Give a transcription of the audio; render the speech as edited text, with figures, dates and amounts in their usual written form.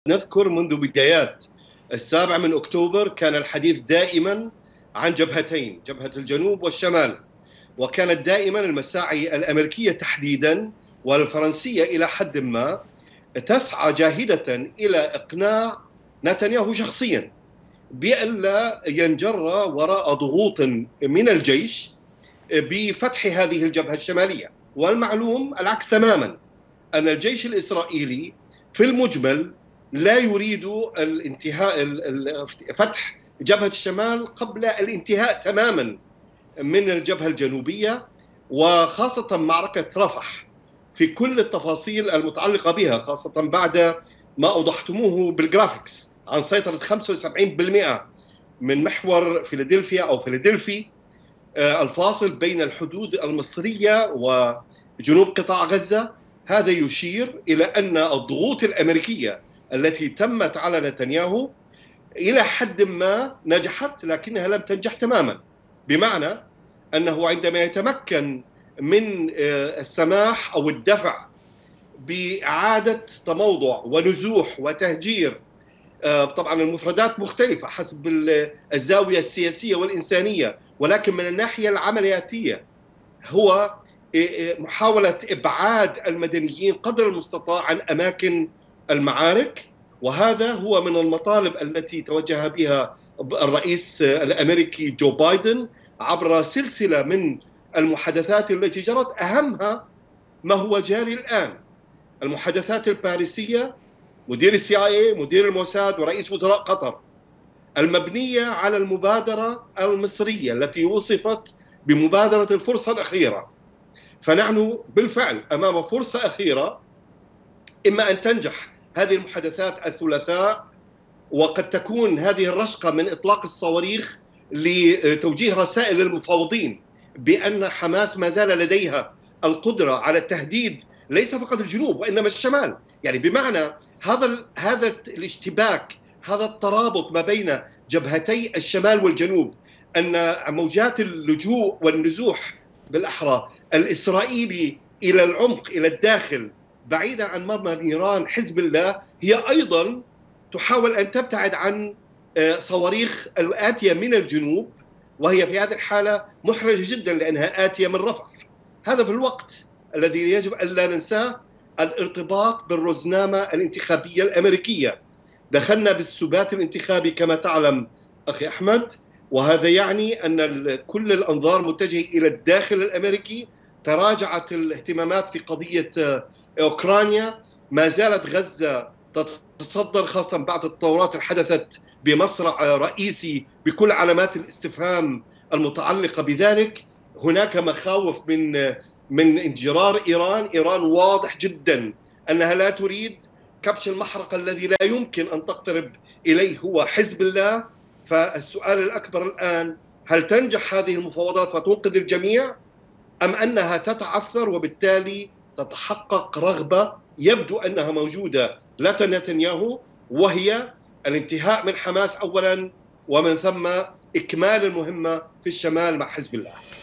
نذكر منذ بدايات 7 أكتوبر كان الحديث دائما عن جبهتين، جبهة الجنوب والشمال، وكانت دائما المساعي الأمريكية تحديدا والفرنسية إلى حد ما تسعى جاهدة إلى إقناع نتنياهو شخصيا بألا ينجر وراء ضغوط من الجيش بفتح هذه الجبهة الشمالية. والمعلوم العكس تماما، أن الجيش الإسرائيلي في المجمل لا يريد فتح جبهة الشمال قبل الانتهاء تماما من الجبهة الجنوبية، وخاصة معركة رفح في كل التفاصيل المتعلقة بها، خاصة بعد ما أوضحتموه بالجرافيكس عن سيطرة 75% من محور فيلادلفيا أو فيلادلفي الفاصل بين الحدود المصرية وجنوب قطاع غزة. هذا يشير إلى أن الضغوط الأمريكية التي تمت على نتنياهو إلى حد ما نجحت، لكنها لم تنجح تماما، بمعنى أنه عندما يتمكن من السماح أو الدفع بإعادة تموضع ونزوح وتهجير، طبعا المفردات مختلفة حسب الزاوية السياسية والإنسانية، ولكن من الناحية العملياتية هو محاولة إبعاد المدنيين قدر المستطاع عن أماكن المعارك. وهذا هو من المطالب التي توجه بها الرئيس الأمريكي جو بايدن عبر سلسلة من المحادثات التي جرت، أهمها ما هو جاري الآن، المحادثات الباريسية، مدير CIA، مدير الموساد، ورئيس وزراء قطر، المبنية على المبادرة المصرية التي وصفت بمبادرة الفرصة الأخيرة. فنحن بالفعل أمام فرصة أخيرة، إما أن تنجح هذه المحادثات الثلاثاء، وقد تكون هذه الرشقة من إطلاق الصواريخ لتوجيه رسائل للمفاوضين بأن حماس ما زال لديها القدرة على التهديد ليس فقط الجنوب وإنما الشمال، يعني بمعنى هذا الاشتباك، هذا الترابط ما بين جبهتي الشمال والجنوب، أن موجات اللجوء والنزوح بالأحرى الإسرائيلي إلى العمق إلى الداخل بعيدا عن مرمى نيران حزب الله، هي أيضا تحاول أن تبتعد عن صواريخ الآتية من الجنوب، وهي في هذه الحالة محرجة جدا لأنها آتية من رفح. هذا في الوقت الذي يجب أن لا ننساه الارتباط بالرزنامة الانتخابية الأمريكية. دخلنا بالسبات الانتخابي كما تعلم أخي أحمد، وهذا يعني أن كل الأنظار متجهة إلى الداخل الأمريكي. تراجعت الاهتمامات في قضية أوكرانيا، ما زالت غزة تتصدر خاصة بعد التطورات اللي حدثت بمصرع رئيسي بكل علامات الاستفهام المتعلقة بذلك. هناك مخاوف من انجرار إيران واضح جدا أنها لا تريد كبش المحرقة الذي لا يمكن أن تقترب إليه هو حزب الله. فالسؤال الأكبر الآن، هل تنجح هذه المفاوضات فتنقذ الجميع، أم أنها تتعثر وبالتالي تتحقق رغبة يبدو أنها موجودة لدى نتنياهو، وهي الانتهاء من حماس أولا، ومن ثم إكمال المهمة في الشمال مع حزب الله.